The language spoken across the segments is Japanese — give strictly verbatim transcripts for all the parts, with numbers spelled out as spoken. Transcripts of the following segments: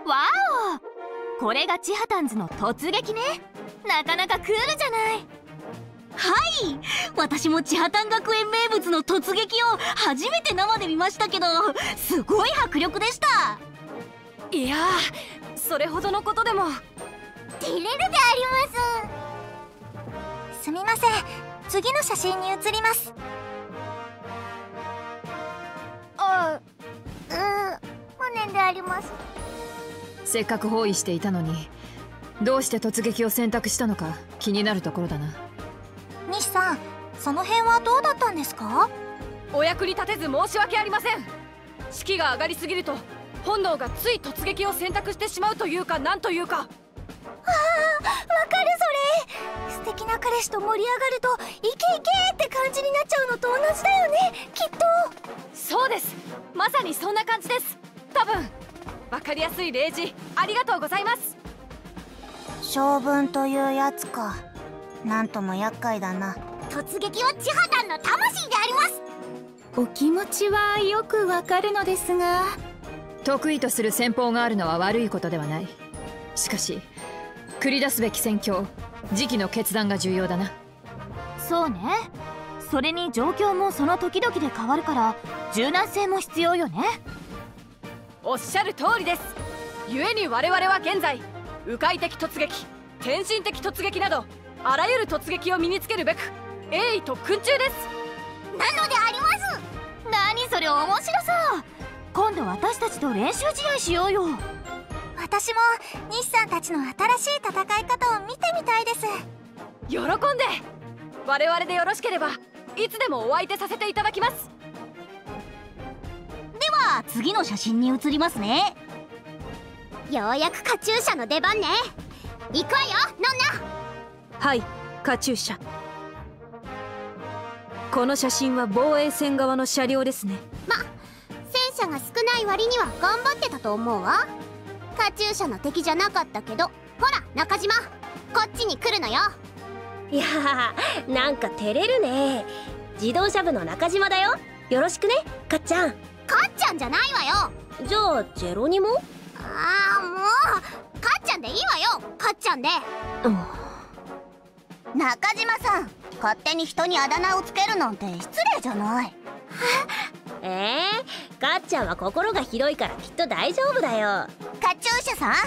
わお、これがチハタンズの突撃ね。なかなかクールじゃない。 はい、私も千畑学園名物の突撃を初めて生で見ましたけど、すごい迫力でした。 いやー、それほどのことでも。 照れるであります。すみません、次の写真に移ります。あ、うー、無念であります。 せっかく包囲していたのに、どうして突撃を選択したのか気になるところだな。 西さん、その辺はどうだったんですか？ お役に立てず申し訳ありません。士気が上がりすぎると本能がつい突撃を選択してしまうというか、なんというか。 ああ、わかるそれ。素敵な彼氏と盛り上がるとイケイケって感じになっちゃうのと同じだよね、きっと。 そうです、まさにそんな感じです。多分わかりやすい例示ありがとうございます。 性分というやつか。なんとも厄介だな。突撃は千畑の魂であります。 お気持ちはよくわかるのですが、 得意とする戦法があるのは悪いことではない。しかし繰り出すべき戦況、時期の決断が重要だな。 そうね。それに状況もその時々で変わるから柔軟性も必要よね。おっしゃる通りです。故に我々は現在、迂回的突撃、転身的突撃などあらゆる突撃を身につけるべく鋭意特訓中です。 なのであります。 何それ面白そう。今度私たちと練習試合しようよ。 私も西さんたちの新しい戦い方を見てみたいです。 喜んで。我々でよろしければいつでもお相手させていただきます。 では次の写真に移りますね。 ようやくカチューシャの出番ね。行くわよ、ノンナ。 はい、カチューシャ。この写真は防衛戦側の車両ですね。 ま、戦車が少ない割には頑張ってたと思うわ。カチューシャの敵じゃなかったけど、ほら中島、こっちに来るのよ。 いやー、なんか照れるね。自動車部の中島だよ。よろしくね、かっちゃん。 かっちゃんじゃないわよ。 じゃあジェロニモ？ ああ、もうかっちゃんでいいわよ、かっちゃんで。 うん、 中島さん、勝手に人にあだ名をつけるなんて失礼じゃない。 えー、かっちゃんは心が広いからきっと大丈夫だよ。 カチューシャさん。は、はい。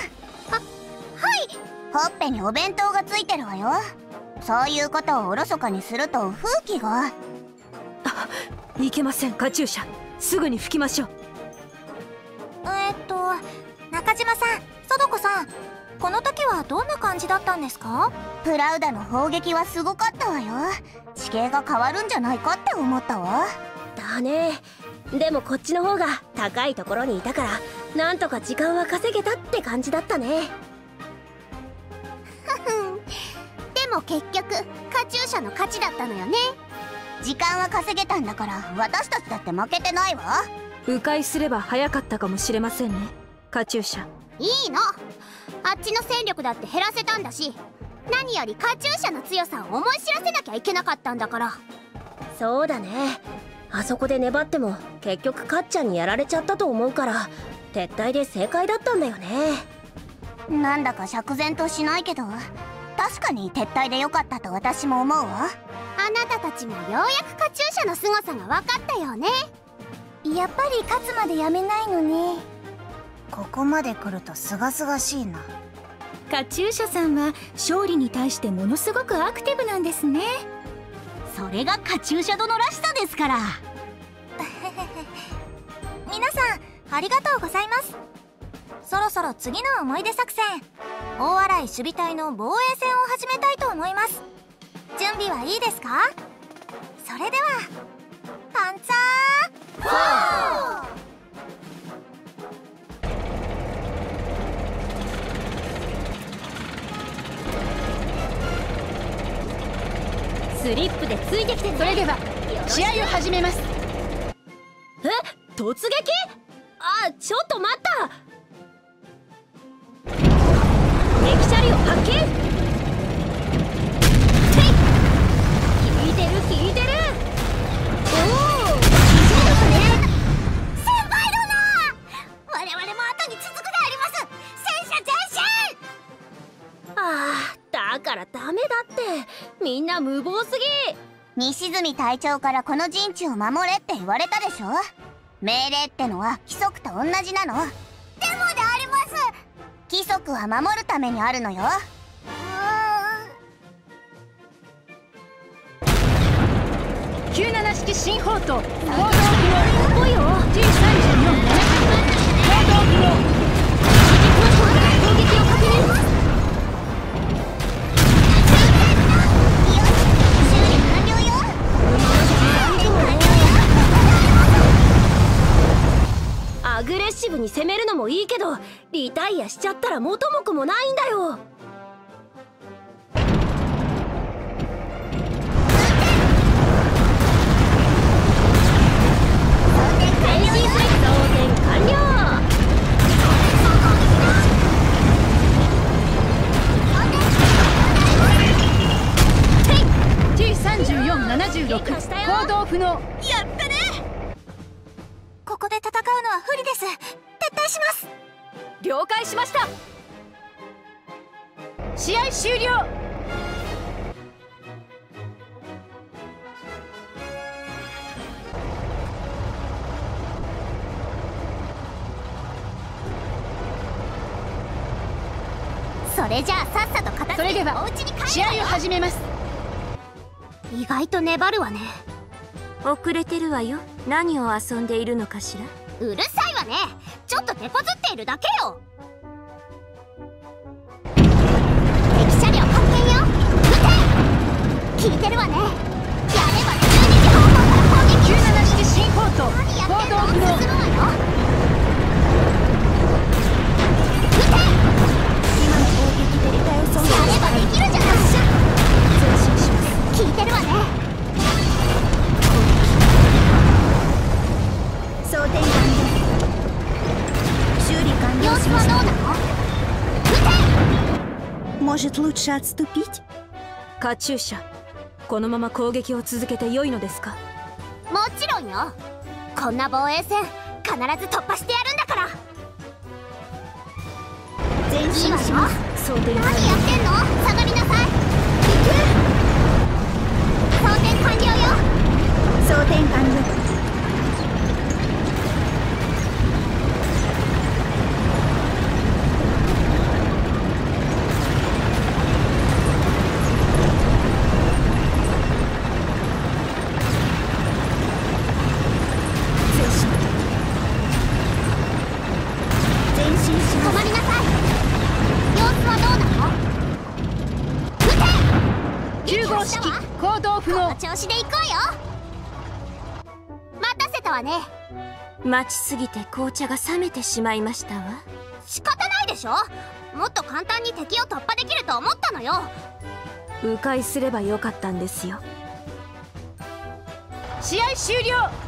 ほっぺにお弁当がついてるわよ。そういうことをおろそかにすると風紀が。 いけません、カチューシャ。すぐに拭きましょう。 えー、っと中島さん、園子さん、この時はどんな感じだったんですか？プラウダの砲撃はすごかったわよ。地形が変わるんじゃないかって思ったわ。 だね。でもこっちの方が高いところにいたから、なんとか時間は稼げたって感じだったね。 でも結局カチューシャの勝ちだったのよね。時間は稼げたんだから私たちだって負けてないわ。 迂回すれば早かったかもしれませんね、カチューシャ。 いいの、あっちの戦力だって減らせたんだし、何よりカチューシャの強さを思い知らせなきゃいけなかったんだから。 そうだね。あそこで粘っても結局かっちゃんにやられちゃったと思うから、撤退で正解だったんだよね。 なんだか釈然としないけど、確かに撤退でよかったと私も思うわ。あなたたちもようやくカチューシャの凄さが分かったよね。やっぱり勝つまでやめないのね。ここまで来るとすがすがしいな。 カチューシャさんは勝利に対してものすごくアクティブなんですね。それがカチューシャ殿らしさですから。 皆さんありがとうございます。そろそろ次の思い出作戦、大洗守備隊の防衛戦を始めたいと思います。準備はいいですか？それではパンツァーフォー。 スリップでついてきてね。 それでは試合を始めます。 え、突撃？あ、ちょっと待った。敵車両発見。引いてる引いてる。おお、 先輩殿、我々も後に続くであります。 だからダメだって。みんな無謀すぎ。 西住隊長からこの陣地を守れって言われたでしょ。命令ってのは規則と同じなの。でもであります。規則は守るためにあるのよ。 きゅうじゅうなな式新砲塔行動不能。 来いよティーさんじゅうよん 行動不能。 攻撃を確認。アグレッシブに攻めるのもいいけど、リタイアしちゃったら元も子もないんだよ。前進する。装填完了。 ティーさんじゅうよん ななじゅうろく 行動不能。 やったね。ここで戦うのは不利です。撤退します。 了解しました。 試合終了。 それじゃあさっさと片付けてお家に帰るわよ。 試合を始めます。 意外と粘るわね。 遅れてるわよ。何を遊んでいるのかしら。 うるさいわね。ちょっと手こずっているだけよ。敵車両発見よ。撃て。聞いてるわね。やればじゅうにじ方向から攻撃。 きゅうじゅうなな式新砲塔何やってんの。 行動不能。 進むわよ。撃て。 今の攻撃でリタイアを損やればできるじゃない。 前進します。 聞いてるわね。 装填完了。修理完了様子はどうなの。撃て。 Может лучше отступить? カチューシャ、このまま攻撃を続けて良いのですか。 もちろんよ。こんな防衛戦必ず突破してやるんだから。 前進します。装填完了。 何やってんの。下がりなさい。行く。装填完了よ。 装填完了。 止まりなさい。様子はどうなの。撃て。 きゅう号式行動不この能。 調子で行くわよ。待たせたわね。 待ちすぎて紅茶が冷めてしまいましたわ。 仕方ないでしょ。もっと簡単に敵を突破できると思ったのよ。 迂回すればよかったんですよ。 試合終了。